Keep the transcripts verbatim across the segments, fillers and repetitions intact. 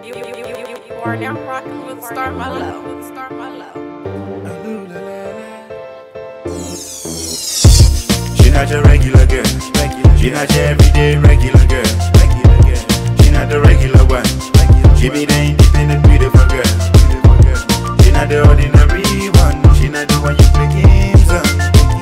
You are now rocking with Star Mellow. With Star Mellow. She not your regular girl. She not your everyday regular girl. She not the regular one. She be the independent, beautiful girl. She not the ordinary one. She not the one you play games on.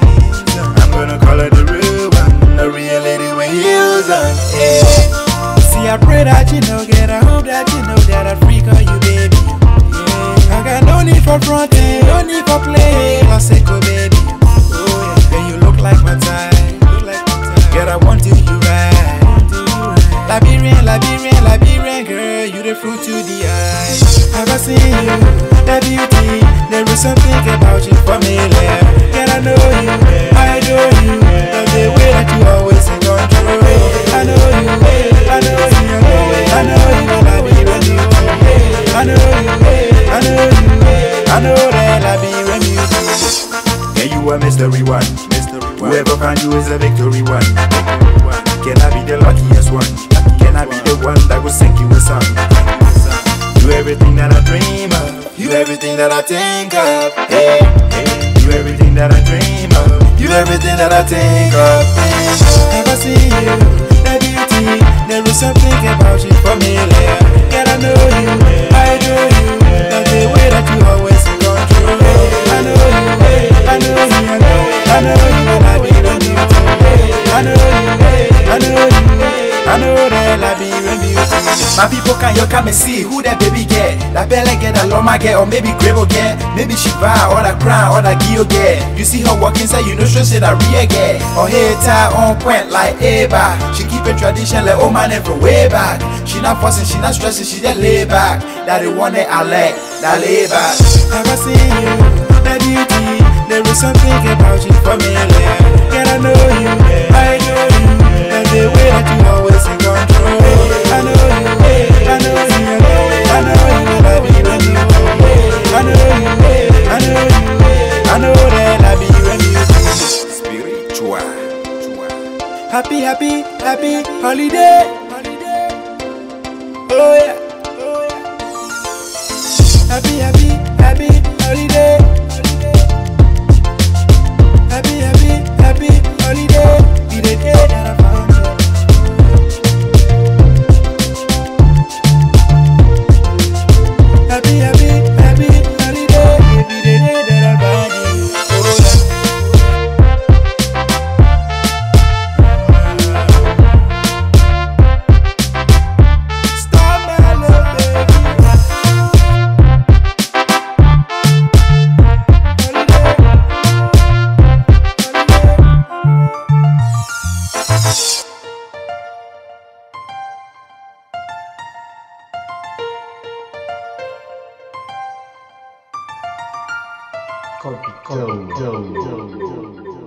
I'm gonna call her the real one, the real lady with heels on. Yeah. See, I pray that you know, get. I hope that you know that I freak on you, baby. Yeah. I got no need for fronting, no need for playing. Classical, baby. Oh yeah. Then you look like my type. Girl, I want to you right. Liberian, Liberian, Liberian girl, you the fruit to the eye. Have I seen you, that beauty? There is something about you familiar. Can I know you? I adore you. Love the way that you always in control. I know you, I know you, I know you, I be when you do. I know you, I know you, I know that I be when you do. Yeah, you a mystery one. Whoever find you is a victory one. Can I be the luckiest one? Can I be the one that will sink you with some? You everything that I dream of. You everything that I think of. Hey, hey. You everything that I dream of. You everything that I think of. Have I seen you, that beauty? There is something about you familiar. Can I know you? I know you. Love the way that you always in control. I know you. I know you. I know. I know you. I be when you do. I know you. I know you. I know that I be when you do. My people, can you come and see who that baby get? That belly get, that loma get, or maybe Grebo get. Maybe she buy or that crown or that Gio get. You see her walking, say you know she say that Ria get. Or hair tie on point like Eva. She keep a tradition like oh man from way back. She not fussing, she not stressing, she just lay back. That the one that I like, that lay back. Have I seen you, that beauty? There is something about you familiar. Can I know you? I know you. And the way that you always in control. I know you. I know you. I know you. I be when you do. I know you. I know you. I know that I be when you do. Spiritual. Happy, happy, happy holiday. Oh yeah. Happy, happy, happy holiday. Happy, happy, happy holiday. Be the day that I found you. Happy, happy, happy holiday. Be the day that I found you. Star Mellow, baby. Copy, go, go, go, go.